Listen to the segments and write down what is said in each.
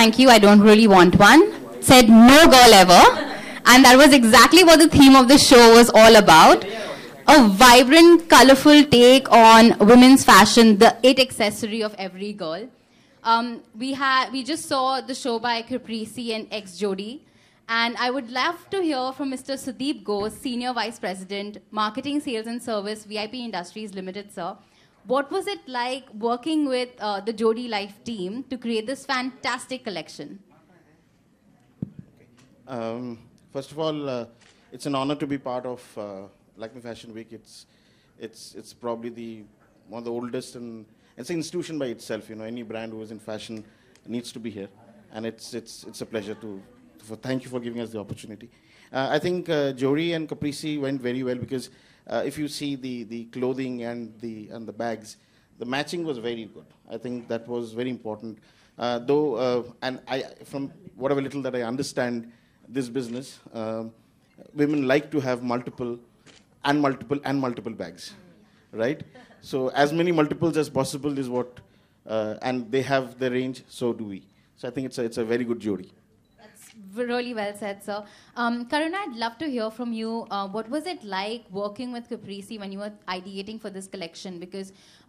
thank you, I don't really want one. Said, no girl ever. And that was exactly what the theme of the show was all about. A vibrant, colorful take on women's fashion, the it accessory of every girl. We just saw the show by Caprese and ex-Jodi. And I would love to hear from Mr. Sudeep Ghosh, Senior Vice President, Marketing, Sales and Service, VIP Industries Limited, sir. What was it like working with the Jodi Life team to create this fantastic collection? First of all, it's an honor to be part of Lakme Fashion Week. It's probably one of the oldest, and it's an institution by itself. You know, any brand who is in fashion needs to be here, and it's a pleasure to. Thank you for giving us the opportunity. I think Jodi and Caprese went very well because if you see the clothing and the bags, the matching was very good. I think that was very important. And from whatever little that I understand this business, women like to have multiple bags, right? So as many multiples as possible is what, and they have the range, so do we. So I think it's a very good Jodi. Really well said, sir. Karuna, I'd love to hear from you. What was it like working with Caprese when you were ideating for this collection? Because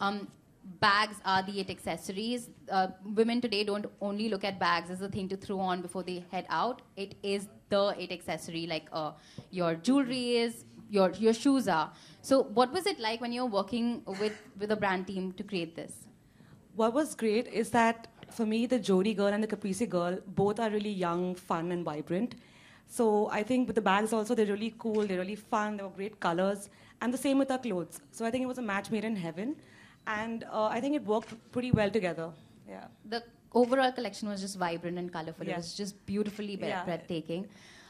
bags are the it accessories. Women today don't only look at bags as a thing to throw on before they head out. It is the it accessory, like your jewelry is, your shoes are. So what was it like when you were working with a brand team to create this? What was great is that for me, the Jodi girl and the Caprese girl, both are really young, fun, and vibrant. So I think with the bags also, they're really cool, they're really fun, they were great colors. And the same with our clothes. So I think it was a match made in heaven. And I think it worked pretty well together. Yeah. The overall collection was just vibrant and colorful. Yes. It was just beautifully breathtaking.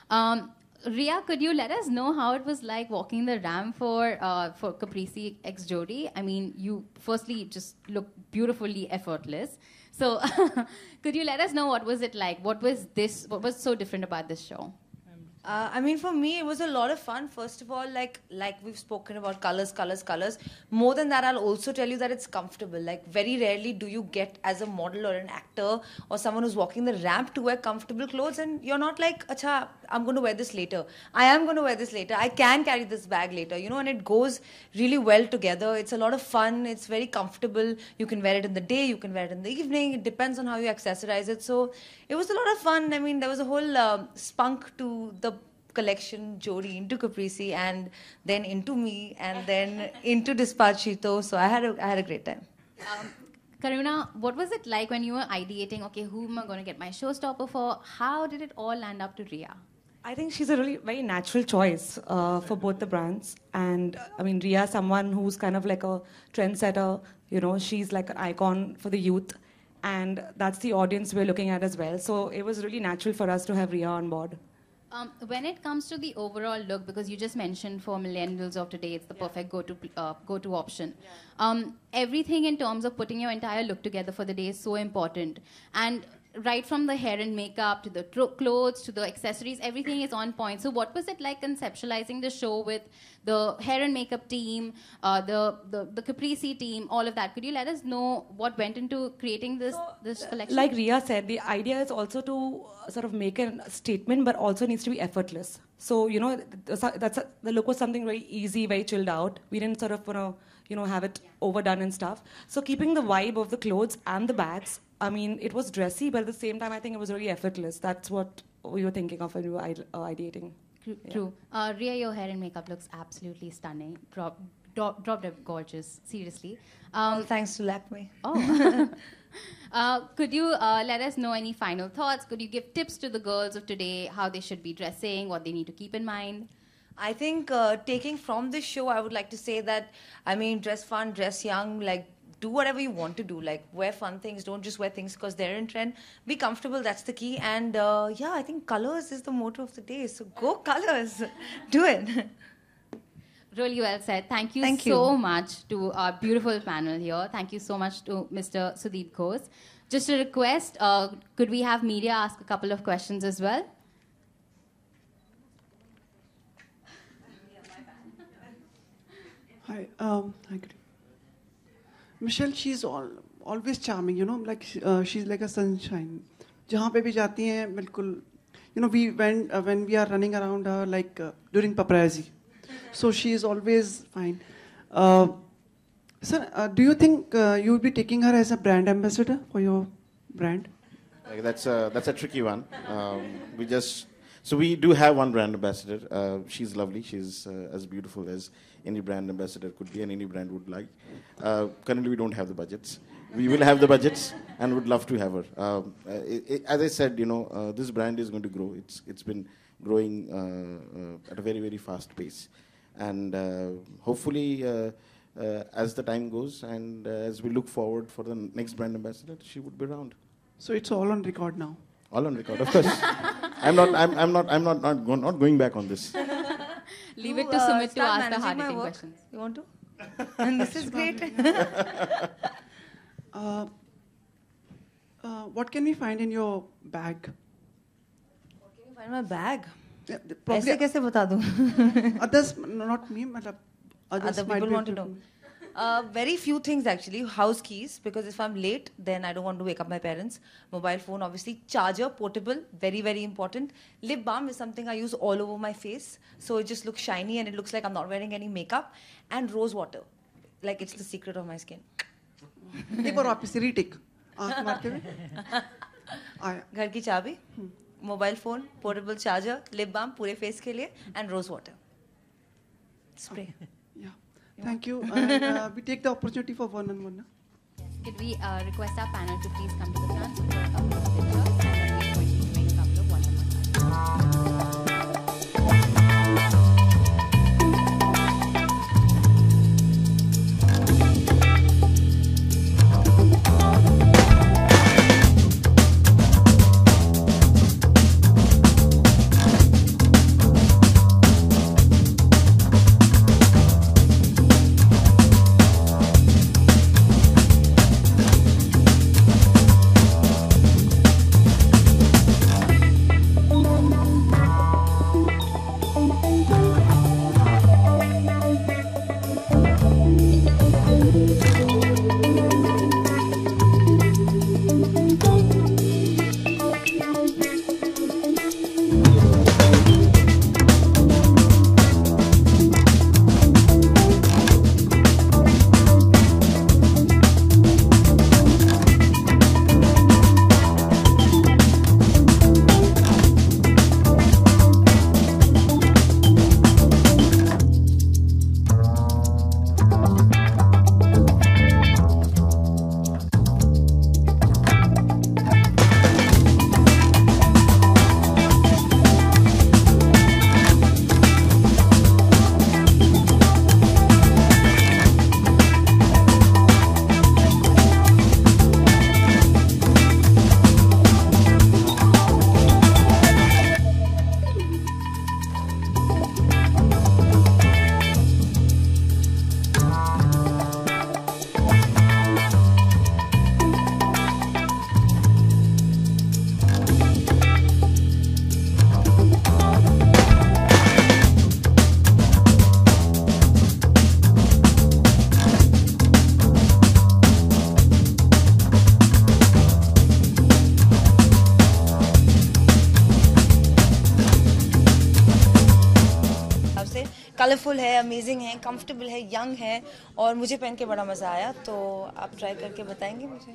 Rhea, could you let us know how it was like walking the ramp for Caprese x Jodi? I mean, you firstly just look beautifully effortless. So could you let us know what was it like? What was so different about this show? I mean, for me, it was a lot of fun. First of all, like we've spoken about colors. More than that, I'll also tell you that it's comfortable. Like, very rarely do you get as a model or an actor or someone who's walking the ramp to wear comfortable clothes, and you're not like, acha, I'm going to wear this later. I am going to wear this later. I can carry this bag later, you know, and it goes really well together. It's a lot of fun. It's very comfortable. You can wear it in the day. You can wear it in the evening. It depends on how you accessorize it. So it was a lot of fun. I mean, there was a whole spunk to the collection, Jodi into Caprese, and then into me, and then into Despacito. So I had a great time. Karuna, what was it like when you were ideating, okay, who am I going to get my showstopper for? How did it all land up to Rhea? I think she's a really very natural choice for both the brands. And I mean, Rhea, someone who's kind of like a trendsetter, you know, she's like an icon for the youth. And that's the audience we're looking at as well. So it was really natural for us to have Rhea on board. When it comes to the overall look, because you just mentioned for millennials of today, it's the perfect go-to option. Yeah. Everything in terms of putting your entire look together for the day is so important. And right from the hair and makeup to the clothes to the accessories, everything is on point. So what was it like conceptualizing the show with the hair and makeup team, the Caprese team, all of that? Could you let us know what went into creating this collection? Like Rhea said, the idea is also to sort of make a statement, but also needs to be effortless. So, you know, the look was something very easy, very chilled out. We didn't sort of want to, you know, have it overdone and stuff. So keeping the vibe of the clothes and the bags, I mean, it was dressy, but at the same time, I think it was really effortless. That's what we were thinking of when we were ideating. True. Yeah. Rhea, your hair and makeup looks absolutely stunning. Drop dead gorgeous, seriously. Thanks to Lakme. Oh. Could you let us know any final thoughts? Could you give tips to the girls of today, how they should be dressing, what they need to keep in mind? I think taking from this show, I would like to say that, I mean, dress fun, dress young, like, do whatever you want to do. Like, wear fun things. Don't just wear things because they're in trend. Be comfortable. That's the key. And yeah, I think colors is the motto of the day. So go colors. Do it. Really well said. Thank you so much to our beautiful panel here. Thank you so much to Mr. Sudeep Ghosh. Just a request, could we have media ask a couple of questions as well? Hi, good. Michelle, she's always charming, you know, like she's like a sunshine. जहाँ पे भी जाती हैं बिल्कुल, you know, we when we are running around her like during paparazzi, so she is always fine. Sir, do you think you will be taking her as a brand ambassador for your brand? That's a tricky one. So we do have one brand ambassador. She's lovely. She's as beautiful as any brand ambassador could be, and any brand would like. Currently, we don't have the budgets. We will have the budgets, and would love to have her. As I said, you know, this brand is going to grow. It's been growing at a very, very fast pace, and hopefully, as the time goes and as we look forward for the next brand ambassador, she would be around. So it's all on record now. All on record, of course. I'm not going back on this. Leave it to Sumit to ask the hard-hitting questions. You want to? And this is great. What can we find in your bag? What can you find in my bag? Yeah, ऐसे कैसे बता दूँ? Others, not me, but Other people want to know. Very few things actually. House keys, because if I'm late, then I don't want to wake up my parents. Mobile phone, obviously. Charger, portable, very, very important. Lip balm is something I use all over my face. So it just looks shiny and it looks like I'm not wearing any makeup. And rose water. Like it's the secret of my skin. एक बार वापस retake. आँख मारते हुए. आया. घर की चाबी, mobile phone, portable charger, lip balm पूरे face के लिए, and rose water. Spray. Yeah. Thank you. And we take the opportunity for one-on-one. Could we request our panel to please come to the front for a couple of pictures, and then we're going to make a couple of one-on-one. Colourful है, amazing है, comfortable है, young है और मुझे पहन के बड़ा मज़ा आया. तो आप ट्राई करके बताएंगे मुझे.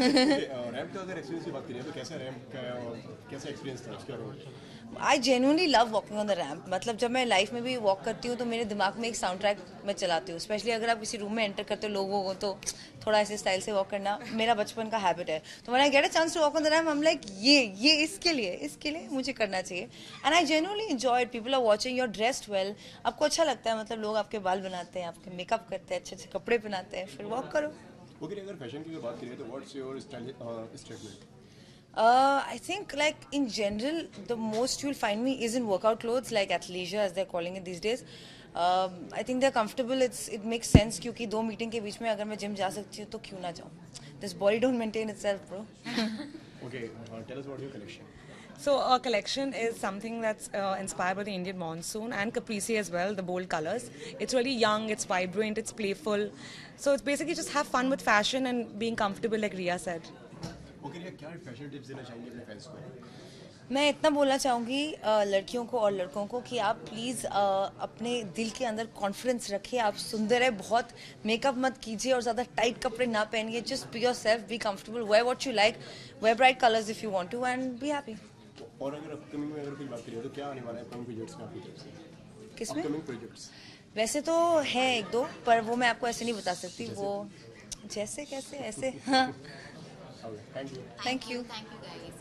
रैम्प का अगर एक्सपीरियंस की बात करें तो कैसा रैम्प का और कैसा एक्सपीरियंस था उसका? I genuinely love walking on the ramp. मतलब जब मैं लाइफ में भी वॉक करती हूँ तो मेरे दिमाग में एक साउंड ट्रैक मैं चलाती हूँ. स्पेशली अगर आप किसी रूम में एंटर करते हो लोगों को तो थोड़ा ऐसे स्टाइल से वॉक करना मेरा बचपन का हैबिट है. तो when I get a chance to walk on the ramp I am like ये इसके लिए मुझे करना चाहिए. And I genuinely enjoy it. People are watching, you are dressed well. आपको अच्छा लगता है, मतलब लोग आपके बाल बनाते हैं, आपके मेकअप करते हैं, अच्छे अच्छे कपड़े पहनाते हैं, फिर वॉक करो. ओके, अगर फैशन की बात करें तो what's your style? I think like in general the most you'll find me is in workout clothes like athleisure as they're calling it these days. I think they're comfortable. It makes sense क्योंकि दो meeting के बीच में अगर मैं gym जा सकती हूँ तो क्यों ना जाऊँ. This body don't maintain itself, bro. Okay, tell us about your collection. So our collection is something that's inspired by the Indian monsoon and Caprese as well, the bold colors. It's really young, it's vibrant, it's playful. So it's basically just have fun with fashion and being comfortable like Rhea said. Okay Rhea, क्या fashion tips देना चाहेंगे अपने fans को? मैं इतना बोलना चाहूँगी लड़कियों को और लड़कों को कि आप प्लीज़ अपने दिल के अंदर कॉन्फिडेंस रखिए. आप सुंदर है बहुत, मेकअप मत कीजिए और ज़्यादा टाइट कपड़े ना पहनिए. Just be yourself, be comfortable, wear what you like, wear bright colours if you want to and be happy. और अगर अपकमिंग में अगर कोई बात करें तो क्या आने वाला है अपकमिंग प्रोजेक्ट्स में आपकी तरफ से? किसमें? अपकमिंग प्रोजेक्ट्स वैसे तो है एक दो, पर वो मैं आपको ऐसे नहीं बता सकती. वो जैसे कैसे ऐसे. हाँ. Thank you. Thank you. Thank you guys.